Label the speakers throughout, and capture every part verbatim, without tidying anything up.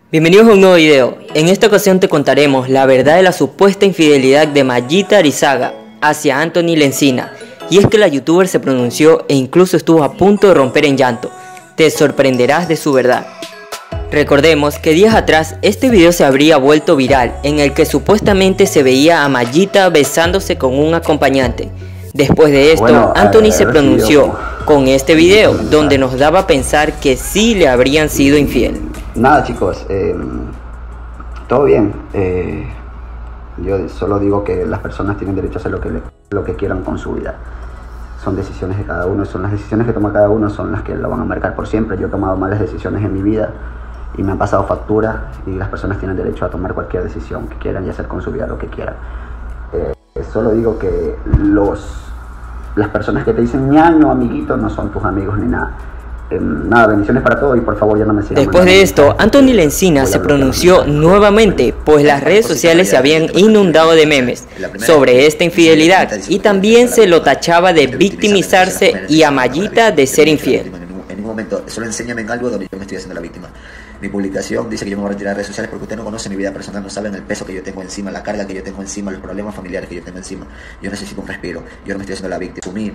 Speaker 1: Bienvenidos a un nuevo video. En esta ocasión te contaremos la verdad de la supuesta infidelidad de Mayita Arizaga hacia Anthony Lencina. Y es que la youtuber se pronunció e incluso estuvo a punto de romper en llanto. Te sorprenderás de su verdad. Recordemos que días atrás este video se habría vuelto viral, en el que supuestamente se veía a Mayita besándose con un acompañante. Después de esto, bueno, Anthony eh, se pronunció con este video, donde nos daba a pensar que sí le habrían sido infiel.
Speaker 2: Nada, chicos, eh, todo bien. Eh, yo solo digo que las personas tienen derecho a hacer lo que, le, lo que quieran con su vida. Son decisiones de cada uno, son las decisiones que toma cada uno, son las que lo van a marcar por siempre. Yo he tomado malas decisiones en mi vida y me han pasado factura, y las personas tienen derecho a tomar cualquier decisión que quieran y hacer con su vida lo que quieran. Eh, solo digo que los, las personas que te dicen ñaño, amiguito, no son tus amigos ni nada. Eh, nada, bendiciones para todos y por favor ya no me sigan.
Speaker 1: Después de esto, Anthony Lencina se pronunció nuevamente, pues las redes sociales se habían inundado de memes sobre esta infidelidad y también se lo tachaba de victimizarse y a Mayita de ser infiel.
Speaker 3: En ningún momento, solo enséñame en algo donde yo me estoy haciendo la víctima. Mi publicación dice que yo me voy a retirar de redes sociales porque usted no conoce mi vida personal, no saben el peso que yo tengo encima, la carga que yo tengo encima, los problemas familiares que yo tengo encima. Yo necesito un respiro, yo no me estoy haciendo la víctima. Asumí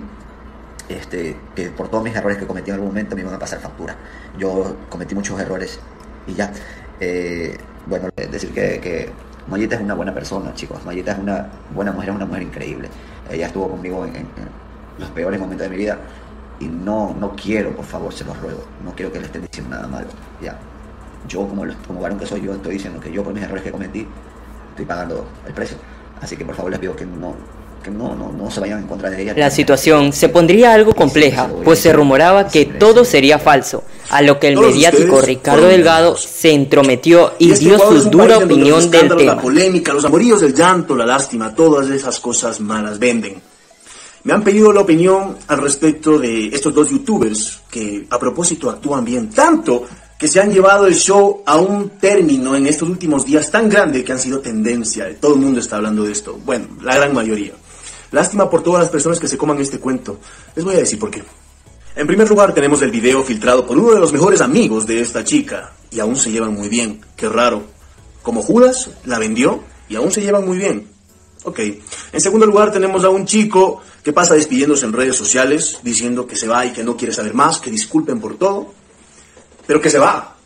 Speaker 3: este, que por todos mis errores que cometí en algún momento me iban a pasar factura. Yo cometí muchos errores y ya. Eh, bueno, decir que, que Mayita es una buena persona, chicos. Mayita es una buena mujer, es una mujer increíble. Ella estuvo conmigo en, en, en los peores momentos de mi vida y no, no quiero, por favor, se los ruego, no quiero que le estén diciendo nada malo, ya. Yo, como, como varón que soy, yo estoy diciendo que yo por mis errores que cometí estoy pagando el precio. Así que por favor les pido que no, que no, no, no se vayan en contra de ella.
Speaker 1: La situación se pondría algo compleja, pues se rumoraba que todo sería falso, a lo que el mediático Ricardo Delgado se entrometió y dio su dura opinión del tema.
Speaker 4: La polémica, los amoríos, el llanto, la lástima, todas esas cosas malas venden. Me han pedido la opinión al respecto de estos dos youtubers que a propósito actúan bien tanto que se han llevado el show a un término en estos últimos días tan grande que han sido tendencia. Todo el mundo está hablando de esto. Bueno, la gran mayoría. Lástima por todas las personas que se coman este cuento. Les voy a decir por qué. En primer lugar tenemos el video filtrado por uno de los mejores amigos de esta chica. Y aún se llevan muy bien. Qué raro. Como Judas la vendió y aún se llevan muy bien. Ok. En segundo lugar tenemos a un chico que pasa despidiéndose en redes sociales, diciendo que se va y que no quiere saber más, que disculpen por todo, pero que se va.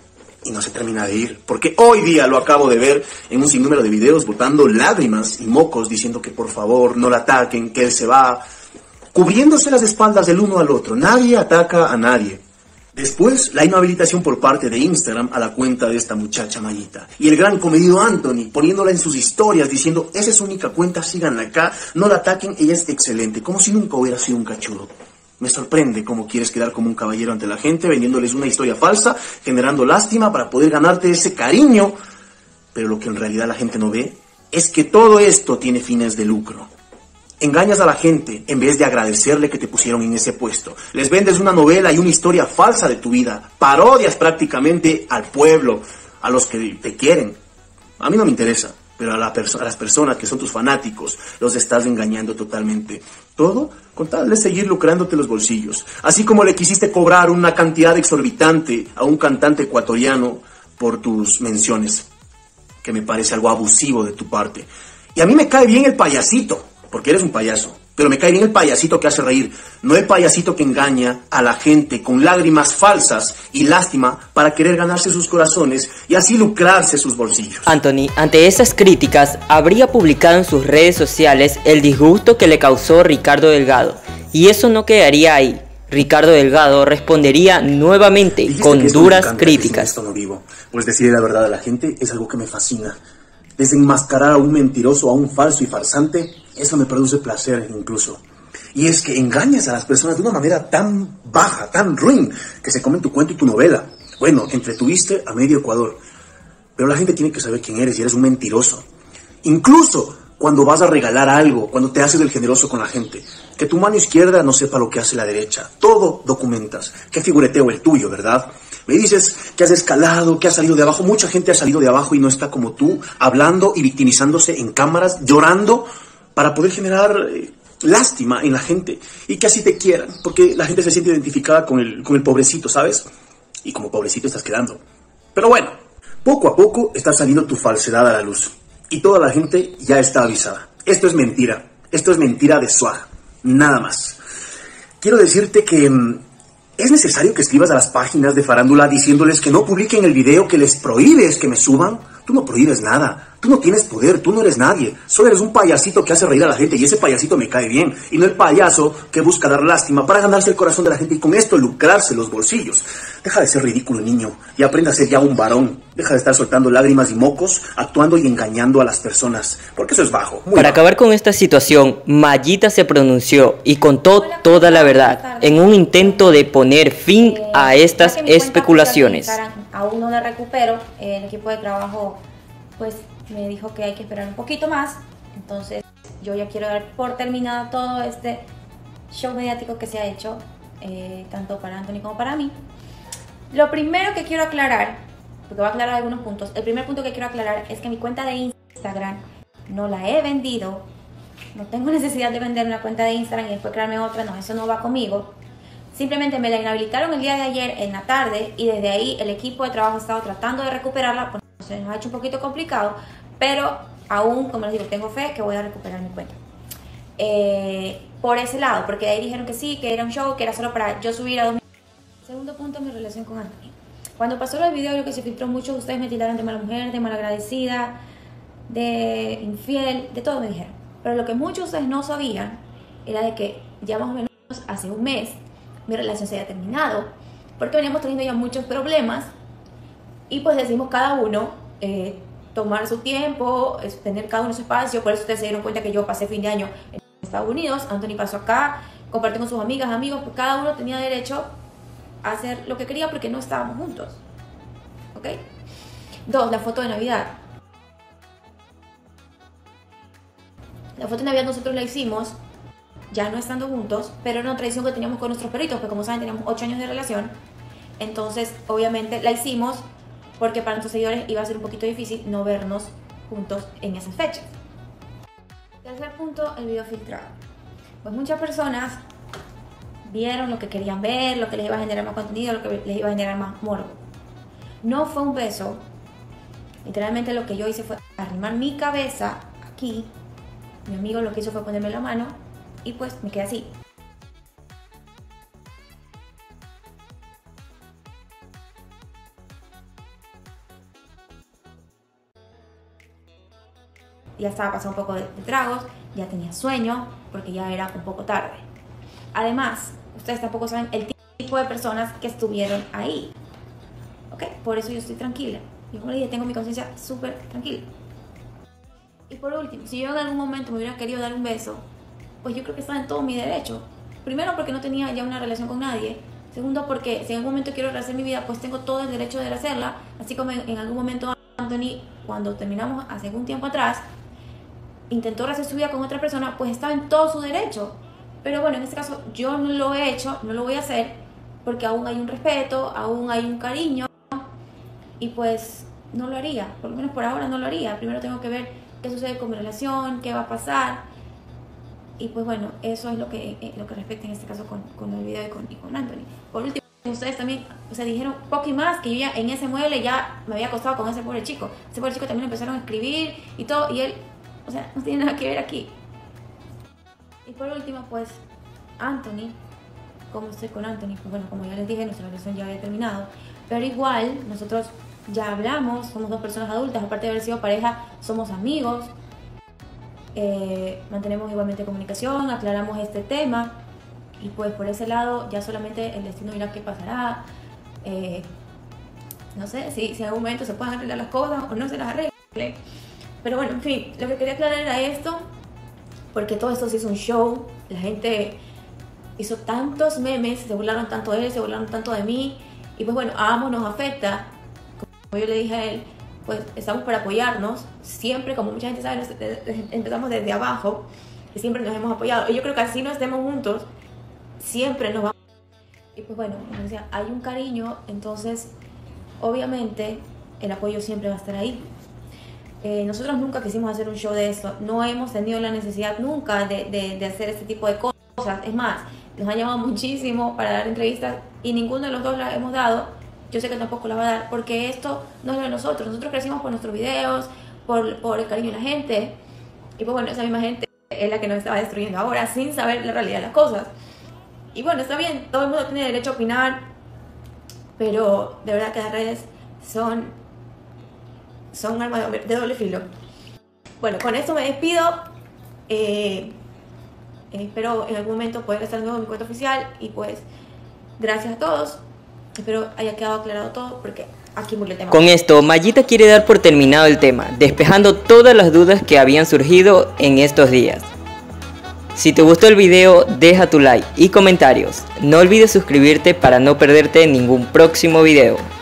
Speaker 4: Y no se termina de ir, porque hoy día lo acabo de ver en un sinnúmero de videos botando lágrimas y mocos, diciendo que por favor no la ataquen, que él se va, cubriéndose las espaldas del uno al otro. Nadie ataca a nadie. Después, la inhabilitación por parte de Instagram a la cuenta de esta muchacha Mayita. Y el gran comedido Anthony poniéndola en sus historias diciendo, esa es su única cuenta, síganla acá, no la ataquen, ella es excelente, como si nunca hubiera sido un cachudo. Me sorprende cómo quieres quedar como un caballero ante la gente, vendiéndoles una historia falsa, generando lástima para poder ganarte ese cariño. Pero lo que en realidad la gente no ve es que todo esto tiene fines de lucro. Engañas a la gente en vez de agradecerle que te pusieron en ese puesto. Les vendes una novela y una historia falsa de tu vida. Parodias prácticamente al pueblo, a los que te quieren. A mí no me interesa, pero a, la a las personas que son tus fanáticos los estás engañando totalmente. Todo con tal de seguir lucrándote los bolsillos. Así como le quisiste cobrar una cantidad exorbitante a un cantante ecuatoriano por tus menciones, que me parece algo abusivo de tu parte. Y a mí me cae bien el payasito, porque eres un payaso, pero me cae bien el payasito que hace reír, no el payasito que engaña a la gente con lágrimas falsas y lástima para querer ganarse sus corazones y así lucrarse sus bolsillos.
Speaker 1: Anthony, ante esas críticas, habría publicado en sus redes sociales el disgusto que le causó Ricardo Delgado, y eso no quedaría ahí. Ricardo Delgado respondería nuevamente Dijiste con duras críticas.
Speaker 4: Esto no vivo, pues decir la verdad a la gente es algo que me fascina. Desenmascarar a un mentiroso, a un falso y farsante, eso me produce placer incluso. Y es que engañas a las personas de una manera tan baja, tan ruin, que se comen tu cuento y tu novela. Bueno, entretuviste a medio Ecuador, pero la gente tiene que saber quién eres y eres un mentiroso. Incluso cuando vas a regalar algo, cuando te haces el generoso con la gente, que tu mano izquierda no sepa lo que hace la derecha. Todo documentas. Qué figureteo el tuyo, ¿verdad? Me dices que has escalado, que has salido de abajo. Mucha gente ha salido de abajo y no está como tú, hablando y victimizándose en cámaras, llorando para poder generar eh, lástima en la gente y que así te quieran, porque la gente se siente identificada con el, con el pobrecito, ¿sabes? Y como pobrecito estás quedando. Pero bueno, Poco a poco está saliendo tu falsedad a la luz. Y toda la gente ya está avisada. Esto es mentira. Esto es mentira de swag. Nada más. Quiero decirte que mmm, es necesario que escribas a las páginas de farándula diciéndoles que no publiquen el video, que les prohíbes que me suban. Tú no prohíbes nada. Tú no tienes poder, tú no eres nadie. Solo eres un payasito que hace reír a la gente y ese payasito me cae bien. Y no el payaso que busca dar lástima para ganarse el corazón de la gente y con esto lucrarse los bolsillos. Deja de ser ridículo, niño, y aprende a ser ya un varón. Deja de estar soltando lágrimas y mocos, actuando y engañando a las personas. Porque eso es bajo. Muy
Speaker 1: Para
Speaker 4: bajo.
Speaker 1: acabar con esta situación, Mayita se pronunció y contó toda la verdad en un intento de poner fin a estas
Speaker 5: Ya que mi cuenta
Speaker 1: especulaciones.
Speaker 5: oficial de Instagram aún no la recupero, el equipo de trabajo pues me dijo que hay que esperar un poquito más, entonces yo ya quiero dar por terminado todo este show mediático que se ha hecho, eh, tanto para Anthony como para mí. Lo primero que quiero aclarar, porque voy a aclarar algunos puntos, el primer punto que quiero aclarar es que mi cuenta de Instagram no la he vendido, no tengo necesidad de vender una cuenta de Instagram y después crearme otra, no, eso no va conmigo. Simplemente me la inhabilitaron el día de ayer en la tarde y desde ahí el equipo de trabajo ha estado tratando de recuperarla, pues se nos ha hecho un poquito complicado, pero aún, como les digo, tengo fe que voy a recuperar mi cuenta. Eh, por ese lado, porque de ahí dijeron que sí, que era un show, que era solo para yo subir a dos mil. Segundo punto, mi relación con Anthony. Cuando pasó el video, lo que se filtró, muchos de ustedes me tiraron de mala mujer, de malagradecida, de infiel, de todo me dijeron. Pero lo que muchos de ustedes no sabían era de que ya más o menos hace un mes mi relación se había terminado, porque veníamos teniendo ya muchos problemas y pues decidimos cada uno eh, tomar su tiempo, tener cada uno su espacio. Por eso ustedes se dieron cuenta que yo pasé fin de año en Estados Unidos, Anthony pasó acá, compartió con sus amigas, amigos, pues cada uno tenía derecho a hacer lo que quería porque no estábamos juntos. ¿Ok? Dos, la foto de Navidad. La foto de Navidad nosotros la hicimos ya no estando juntos, pero era una tradición que teníamos con nuestros perritos, porque como saben teníamos ocho años de relación. Entonces obviamente la hicimos porque para nuestros seguidores iba a ser un poquito difícil no vernos juntos en esas fechas. Tercer punto, el video filtrado. Pues muchas personas vieron lo que querían ver, lo que les iba a generar más contenido, lo que les iba a generar más morbo. No fue un beso. Literalmente lo que yo hice fue arrimar mi cabeza aquí. Mi amigo lo que hizo fue ponerme la mano y pues me quedé así. Ya estaba pasando un poco de, de tragos, ya tenía sueño porque ya era un poco tarde. Además, ustedes tampoco saben el tipo de personas que estuvieron ahí. ¿Ok? Por eso yo estoy tranquila. Yo, como les dije, tengo mi conciencia súper tranquila. Y por último, si yo en algún momento me hubiera querido dar un beso, pues yo creo que estaba en todo mi derecho. Primero porque no tenía ya una relación con nadie. Segundo porque si en algún momento quiero rehacer mi vida, pues tengo todo el derecho de hacerla. Así como en, en algún momento Anthony, cuando terminamos hace un tiempo atrás, intentó rehacer su vida con otra persona, pues estaba en todo su derecho. Pero bueno, en este caso yo no lo he hecho, no lo voy a hacer, porque aún hay un respeto, aún hay un cariño, y pues no lo haría, por lo menos por ahora no lo haría. Primero tengo que ver qué sucede con mi relación, qué va a pasar, y pues bueno, eso es lo que, eh, lo que respecta en este caso con, con el video y con, y con Anthony. Por último, ustedes también, o sea, dijeron poco y más que yo ya en ese mueble ya me había acostado con ese pobre chico. Ese pobre chico también empezaron a escribir y todo, y él, o sea, no tiene nada que ver aquí. Y por último, pues, Anthony, como estoy con Anthony, pues bueno, como ya les dije, nuestra relación ya había terminado, pero igual, nosotros ya hablamos, somos dos personas adultas, aparte de haber sido pareja, somos amigos, eh, mantenemos igualmente comunicación, aclaramos este tema, y pues por ese lado ya solamente el destino dirá qué pasará. Eh, no sé si, si en algún momento se pueden arreglar las cosas o no se las arregle. Pero bueno, en fin, lo que quería aclarar era esto, porque todo esto se hizo un show, la gente hizo tantos memes, se burlaron tanto de él, se burlaron tanto de mí, y pues bueno, a ambos nos afecta. Como yo le dije a él, pues estamos para apoyarnos, siempre, como mucha gente sabe, empezamos desde abajo, y siempre nos hemos apoyado, y yo creo que así no estemos juntos, siempre nos vamos. Y pues bueno, como decía, hay un cariño, entonces obviamente el apoyo siempre va a estar ahí. Eh, nosotros nunca quisimos hacer un show de esto, no hemos tenido la necesidad nunca de, de, de hacer este tipo de cosas. Es más, nos han llamado muchísimo para dar entrevistas y ninguno de los dos las hemos dado yo sé que tampoco la va a dar, porque esto no es lo de nosotros. Nosotros crecimos por nuestros videos, por, por el cariño de la gente, y pues bueno, esa misma gente es la que nos estaba destruyendo ahora, sin saber la realidad de las cosas. Y bueno, está bien, todo el mundo tiene derecho a opinar, pero de verdad que las redes son, son un arma de doble filo. Bueno, con esto me despido. Eh, espero en algún momento poder estar de nuevo en mi cuenta oficial. Y pues, gracias a todos. Espero haya quedado aclarado todo, porque aquí murió el tema.
Speaker 1: Con esto, Mayita quiere dar por terminado el tema, despejando todas las dudas que habían surgido en estos días. Si te gustó el video, deja tu like y comentarios. No olvides suscribirte para no perderte ningún próximo video.